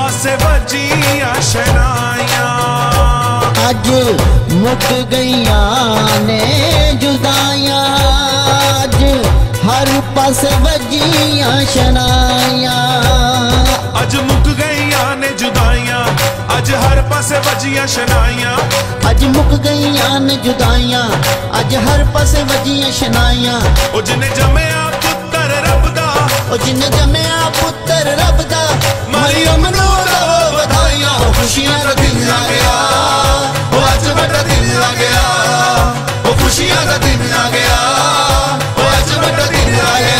पासे वजिया शनाइयां। अज मुक गईया ने जुदाइयां, अज हर पासे वजिया शनाइयां। अज मुक गईया ने जुदाइयां, अज हर पासे वजिया शनाइयां। अज मुक गईया ने जुदाइयां, अज हर पासे वजिया शनाइयां। ओ जिन्ने जमया पुत्तर रब दा, ओ जिन्ने जमया पुत्तर रब दा, मरियम नू दो बधाइयां। खुशियां दा दिन आ गया, ओ अज बड़ा दिन आ गया। ओ खुशियां दा दिन आ गया, ओ अज बड़ा दिन आ गया।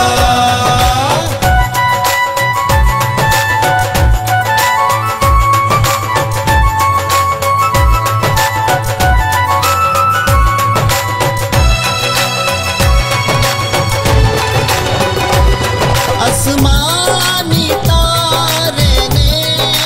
आसमानी तारे ने,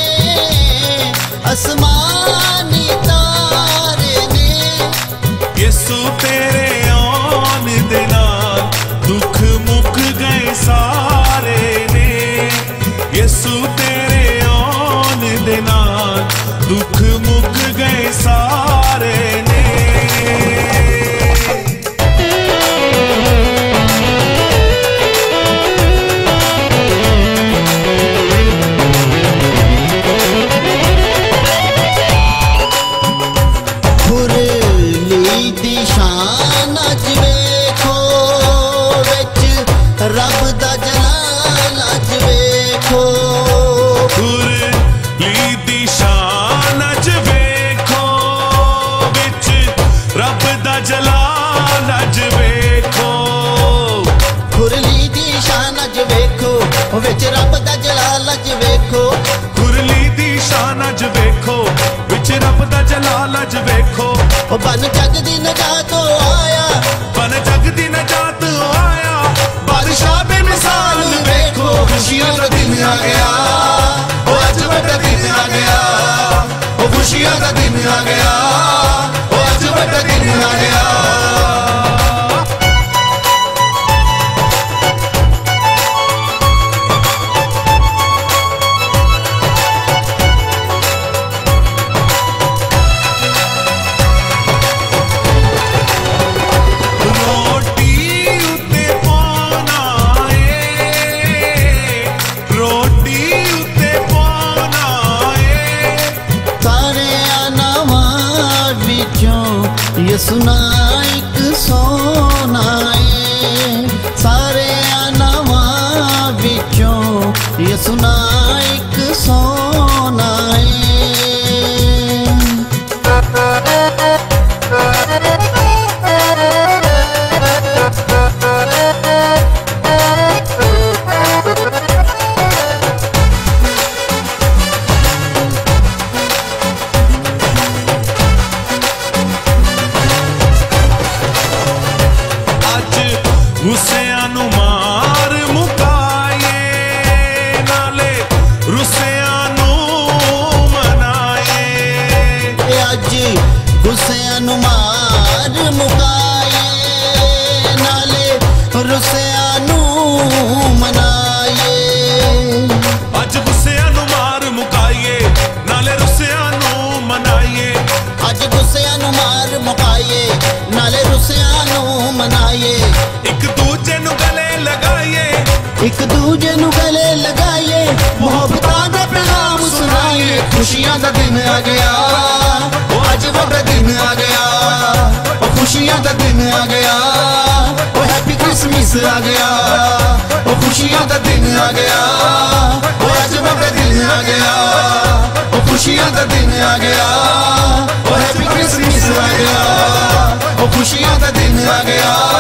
आसमानी तारे ने, यसू तेरे आन दे नाल दुख मुक गए सारे ने। यसू तेरे आन दे नाल दुख मुक गए सारे ने। रब दा जलाल अज वेखो, खुरली दी शान अज वेखो, विच रब दा जलाल अज वेखो। खुरली दी शान अज वेखो, विच रब दा जलाल अज वेखो। खुरली दी शान अज वेखो, विच रब दा जलाल अज वेखो। ओ बन जग दी नजात आया, बन जग दी नजात आया। बादशाह बेमिसाल वेखो, खुशियां दा दिन आ गया, ओ अज बड़ा दिन आ गया। ओ खुशियां दा दिन आ गया, ओ अज बड़ा दिन आ गया। यसू नाइक सोनाए, सारे नावां विचों यसू नाइक सोनाए। रुसियां नू मार मुकाए, नाले रुसियां नू मनाए। अज गुस्सियां नू मार मुकाए, नाले रुसियां नू मनाए। अज गुस्सियां नू मार मुकाइए, नाले रुसियां नू मनाइए। अज गुस्सियां नू मार मुकाइए, नाले रुसियां नू मनाइए। एक दूजे नू गले लगाइए, एक दूजे नू गले लगाइए। मोहब्बतां दा पैगाम सुनाइए। खुशियां दा दिन आ गया, ओ अज बड़ा दिन आ गया। ओ खुशियां दा दिन आ गया, ओ हैप्पी क्रिसमस आ गया। ओ खुशियां दा दिन आ गया, ओ अज बड़ा दिन आ गया। ओ खुशियां दा दिन आ गया, ओ हैप्पी क्रिसमस आ गया। ओ खुशियां दा दिन आ गया।